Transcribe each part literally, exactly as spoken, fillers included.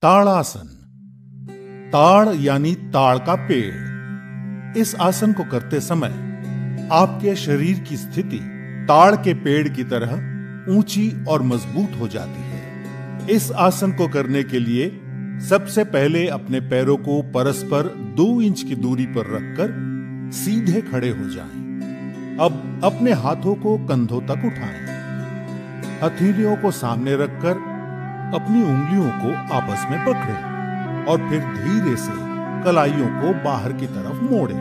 ताड़ासन। ताड़ यानी ताड़ का पेड़। इस आसन को करते समय आपके शरीर की स्थिति ताड़ के पेड़ की तरह ऊंची और मजबूत हो जाती है। इस आसन को करने के लिए सबसे पहले अपने पैरों को परस्पर दो इंच की दूरी पर रखकर सीधे खड़े हो जाएं। अब अपने हाथों को कंधों तक उठाएं। हथेलियों को सामने रखकर अपनी उंगलियों को आपस में पकड़ें और फिर धीरे से कलाइयों को बाहर की तरफ मोड़ें।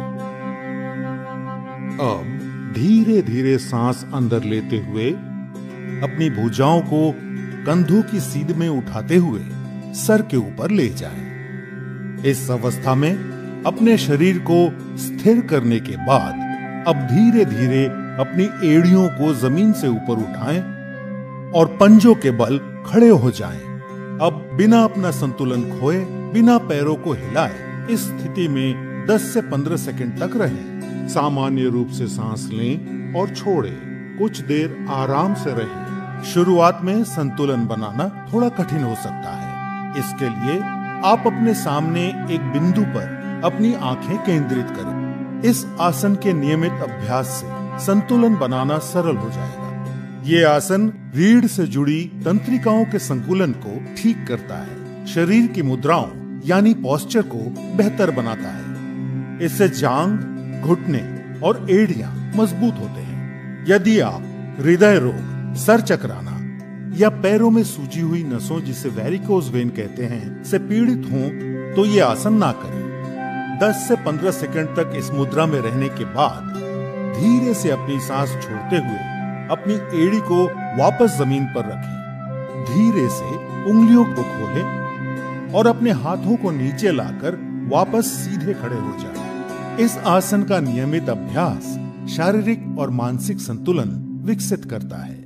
अब धीरे धीरे सांस अंदर लेते हुए अपनी भुजाओं को कंधों की सीध में उठाते हुए सर के ऊपर ले जाएं। इस अवस्था में अपने शरीर को स्थिर करने के बाद अब धीरे धीरे अपनी एड़ियों को जमीन से ऊपर उठाएं और पंजों के बल खड़े हो जाएं। अब बिना अपना संतुलन खोए, बिना पैरों को हिलाए इस स्थिति में दस से पंद्रह सेकंड तक रहें। सामान्य रूप से सांस लें और छोड़ें। कुछ देर आराम से रहें। शुरुआत में संतुलन बनाना थोड़ा कठिन हो सकता है। इसके लिए आप अपने सामने एक बिंदु पर अपनी आंखें केंद्रित करें। इस आसन के नियमित अभ्यास से संतुलन बनाना सरल हो जाएगा। ये आसन रीढ़ से जुड़ी तंत्रिकाओं के संकुलन को ठीक करता है, शरीर की मुद्राओं यानी पोस्चर को बेहतर बनाता है। इससे जांग, घुटने और एड़ियां मजबूत होते हैं। यदि आप हृदय रोग, सर चकराना या पैरों में सूजी हुई नसों जिसे वेरिकोज वेन कहते हैं से पीड़ित हों तो ये आसन ना करें। दस से पंद्रह सेकंड तक इस मुद्रा में रहने के बाद धीरे से अपनी सांस छोड़ते हुए अपनी एड़ी को वापस जमीन पर रखें। धीरे से उंगलियों को खोलें और अपने हाथों को नीचे लाकर वापस सीधे खड़े हो जाएं। इस आसन का नियमित अभ्यास शारीरिक और मानसिक संतुलन विकसित करता है।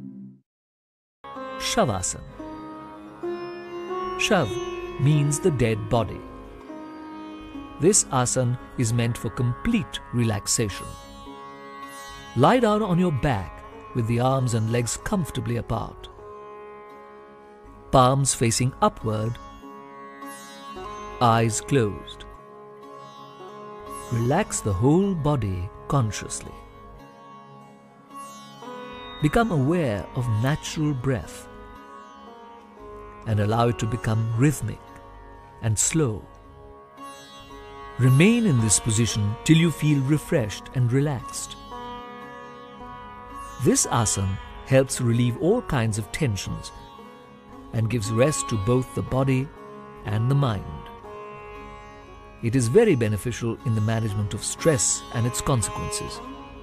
Shavasana. Shav means the dead body. This asana is meant for complete relaxation. Lie down on your back with the arms and legs comfortably apart. Palms facing upward, eyes closed. Relax the whole body consciously. Become aware of natural breath and allow it to become rhythmic and slow. Remain in this position till you feel refreshed and relaxed. This asana helps relieve all kinds of tensions and gives rest to both the body and the mind. It is very beneficial in the management of stress and its consequences.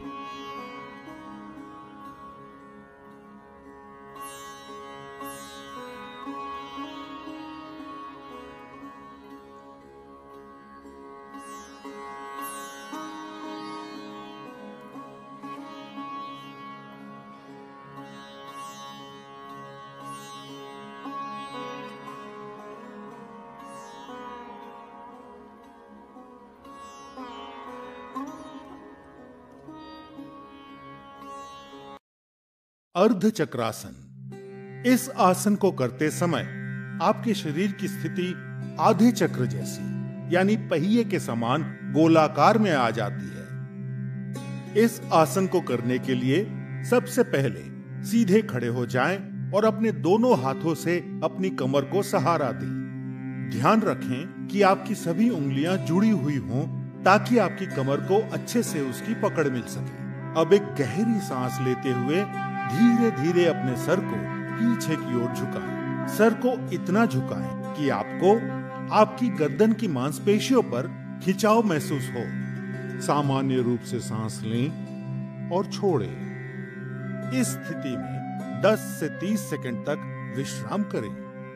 अर्ध चक्रासन। इस आसन को करते समय आपके शरीर की स्थिति आधे चक्र जैसी यानी पहिए के समान गोलाकार में आ जाती है। इस आसन को करने के लिए सबसे पहले सीधे खड़े हो जाएं और अपने दोनों हाथों से अपनी कमर को सहारा दें। ध्यान रखें कि आपकी सभी उंगलियां जुड़ी हुई हों ताकि आपकी कमर को अच्छे से उसकी पकड़ मिल सके। अब एक गहरी सांस लेते हुए धीरे धीरे अपने सर को पीछे की ओर झुकाएं। सर को इतना झुकाएं कि आपको आपकी गर्दन की मांसपेशियों पर खिंचाव महसूस हो। सामान्य रूप से सांस लें और छोड़ें। इस स्थिति में दस से तीस सेकंड तक विश्राम करें।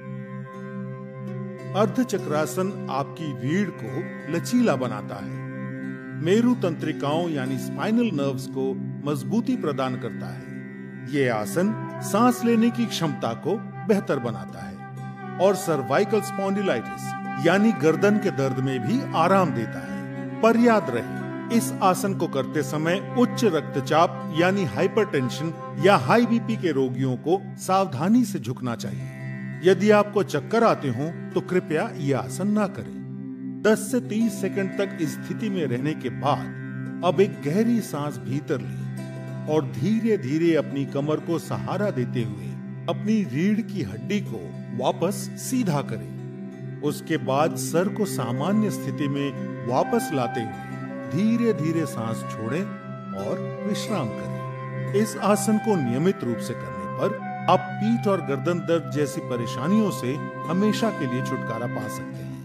अर्ध चक्रासन आपकी रीढ़ को लचीला बनाता है, मेरु तंत्रिकाओं यानी स्पाइनल नर्व्स को मजबूती प्रदान करता है। ये आसन सांस लेने की क्षमता को बेहतर बनाता है और सर्वाइकल स्पॉन्डिलाइटिस यानी गर्दन के दर्द में भी आराम देता है। पर याद रहे, इस आसन को करते समय उच्च रक्तचाप यानी हाइपरटेंशन या हाई बीपी के रोगियों को सावधानी से झुकना चाहिए। यदि आपको चक्कर आते हो तो कृपया ये आसन ना करें। दस से तीस सेकंड तक इस स्थिति में रहने के बाद अब एक गहरी सांस भीतर लें और धीरे धीरे अपनी कमर को सहारा देते हुए अपनी रीढ़ की हड्डी को वापस सीधा करें। उसके बाद सर को सामान्य स्थिति में वापस लाते हुए धीरे धीरे सांस छोड़ें और विश्राम करें। इस आसन को नियमित रूप से करने पर आप पीठ और गर्दन दर्द जैसी परेशानियों से हमेशा के लिए छुटकारा पा सकते हैं।